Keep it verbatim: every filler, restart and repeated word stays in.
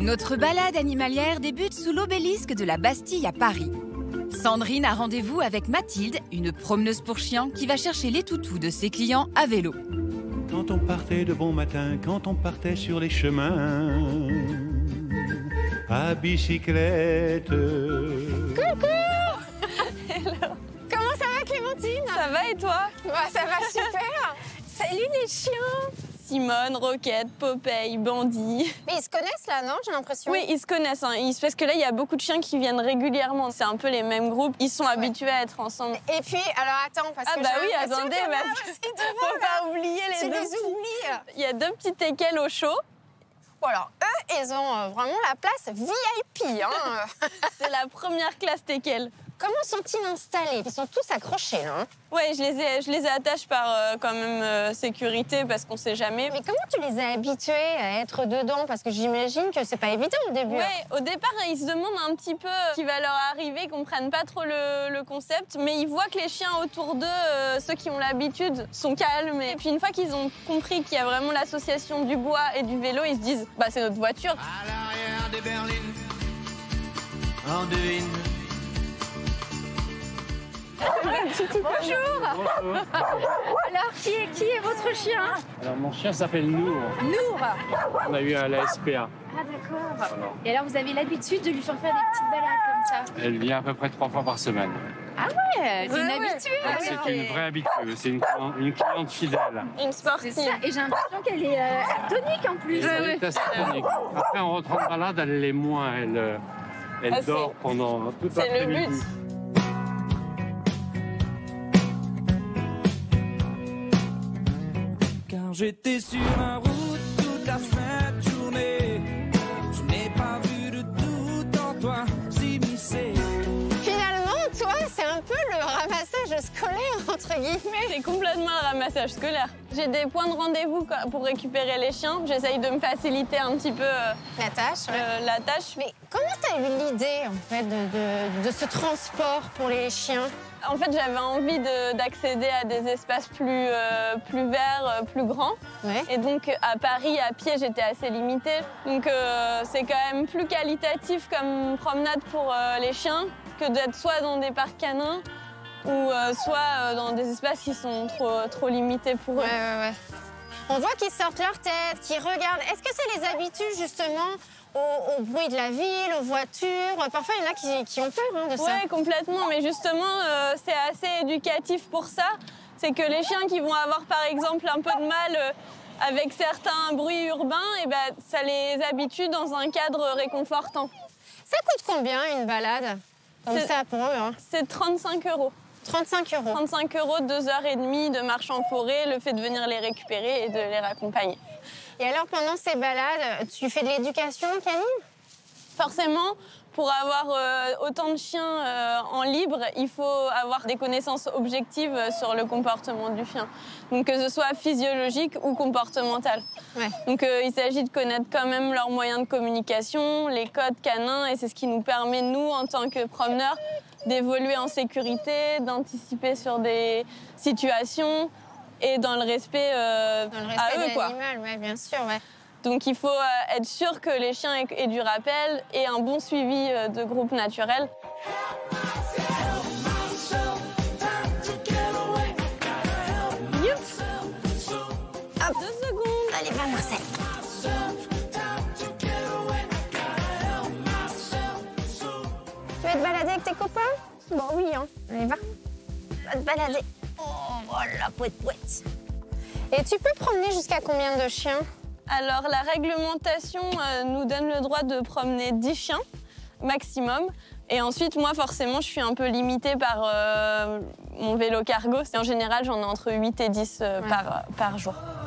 Notre balade animalière débute sous l'obélisque de la Bastille à Paris. Sandrine a rendez-vous avec Mathilde, une promeneuse pour chiens qui va chercher les toutous de ses clients à vélo. Quand on partait de bon matin, quand on partait sur les chemins, à bicyclette. Coucou. Hello. Comment ça va, Clémentine? Ça va et toi? Bah, ça va super. Salut les chiens. Simone, Roquette, Popeye, Bandit. Mais ils se connaissent là, non? J'ai l'impression. Oui, ils se connaissent. Hein. Ils... Parce que là, il y a beaucoup de chiens qui viennent régulièrement. C'est un peu les mêmes groupes. Ils sont ouais. habitués à être ensemble. Et puis, alors attends, parce ah que bah oui, attendez, parce que faut pas oublier les tu deux. les oublies. Il y a deux petits teckels au chaud. Bon, alors eux, ils ont euh, vraiment la place V I P. Hein. C'est la première classe teckel. Comment sont-ils installés? Ils sont tous accrochés, là. Hein. Ouais, je les ai, je les attache par euh, quand même euh, sécurité parce qu'on sait jamais. Mais comment tu les as habitués à être dedans? Parce que j'imagine que c'est pas évident au début. Ouais, au départ, ils se demandent un petit peu ce qui va leur arriver, ils comprennent pas trop le, le concept, mais ils voient que les chiens autour d'eux, euh, ceux qui ont l'habitude, sont calmes. Et puis une fois qu'ils ont compris qu'il y a vraiment l'association du bois et du vélo, ils se disent, bah c'est notre voiture. À l'arrière des berlines, en devine. Bonjour. Bonjour. Alors, qui est, qui est votre chien? Alors, mon chien s'appelle Nour. Nour. On a eu à la S P A. Ah, d'accord. Voilà. Et alors, vous avez l'habitude de lui faire faire des petites balades comme ça? Elle vient à peu près trois fois par semaine. Ah ouais, c'est ouais, une ouais. habituée. Ah, c'est oui. une vraie habituée, c'est une, une cliente fidèle. Une sportive. C'est ça, et j'ai l'impression qu'elle est euh, tonique en plus. Elle est assez tonique. Après, en rentrant de balade, elle l'est moins. Elle, euh, elle ah, dort pendant toute l'après-midi. C'est le but. Car j'étais sur la route toute la sainte journée. Je n'ai pas vu de doute en toi s'immiscer. Finalement, toi, c'est un peu le ramassage scolaire, entre guillemets. C'est complètement un ramassage scolaire. J'ai des points de rendez-vous pour récupérer les chiens. J'essaye de me faciliter un petit peu euh, la tâche. Ouais. Euh, la tâche. Mais comment t'as eu l'idée, en fait, de, de, de ce transport pour les chiens? En fait, j'avais envie d'accéder à des espaces plus, euh, plus verts, euh, plus grands. Ouais. Et donc, à Paris, à pied, j'étais assez limitée. Donc, euh, c'est quand même plus qualitatif comme promenade pour euh, les chiens que d'être soit dans des parcs canins ou euh, soit euh, dans des espaces qui sont trop, trop limités pour eux. Ouais, ouais, ouais. On voit qu'ils sortent leur tête, qu'ils regardent. Est-ce que ça les habitue, justement, Au, au bruit de la ville, aux voitures? Parfois, il y en a qui, qui ont peur hein, de ça. Oui, complètement. Mais justement, euh, c'est assez éducatif pour ça. C'est que les chiens qui vont avoir, par exemple, un peu de mal euh, avec certains bruits urbains, et ben, ça les habitue dans un cadre réconfortant. Ça coûte combien, une balade comme ça pour eux hein? C'est trente-cinq euros. trente-cinq euros. trente-cinq euros, deux heures et demie de marche en forêt, le fait de venir les récupérer et de les raccompagner. Et alors, pendant ces balades, tu fais de l'éducation canine? Forcément, pour avoir euh, autant de chiens euh, en libre, il faut avoir des connaissances objectives sur le comportement du chien. Donc, que ce soit physiologique ou comportemental. Ouais. Donc, euh, il s'agit de connaître quand même leurs moyens de communication, les codes canins, et c'est ce qui nous permet, nous, en tant que promeneurs, d'évoluer en sécurité, d'anticiper sur des situations, et dans le respect, euh, dans le respect à eux, de quoi. l'animal, ouais, bien sûr, ouais. Donc il faut euh, être sûr que les chiens aient, aient du rappel et un bon suivi euh, de groupe naturel. Youps. Hop. Deux secondes. Allez, va, Marcel. Tu veux te balader avec tes copains? Bon, oui, hein. Allez, va. Va te balader. Oh, voilà, pouette, pouette. Et tu peux promener jusqu'à combien de chiens? Alors, la réglementation euh, nous donne le droit de promener dix chiens maximum. Et ensuite, moi, forcément, je suis un peu limitée par euh, mon vélo cargo. En général, j'en ai entre huit et dix euh, ouais. par, par jour.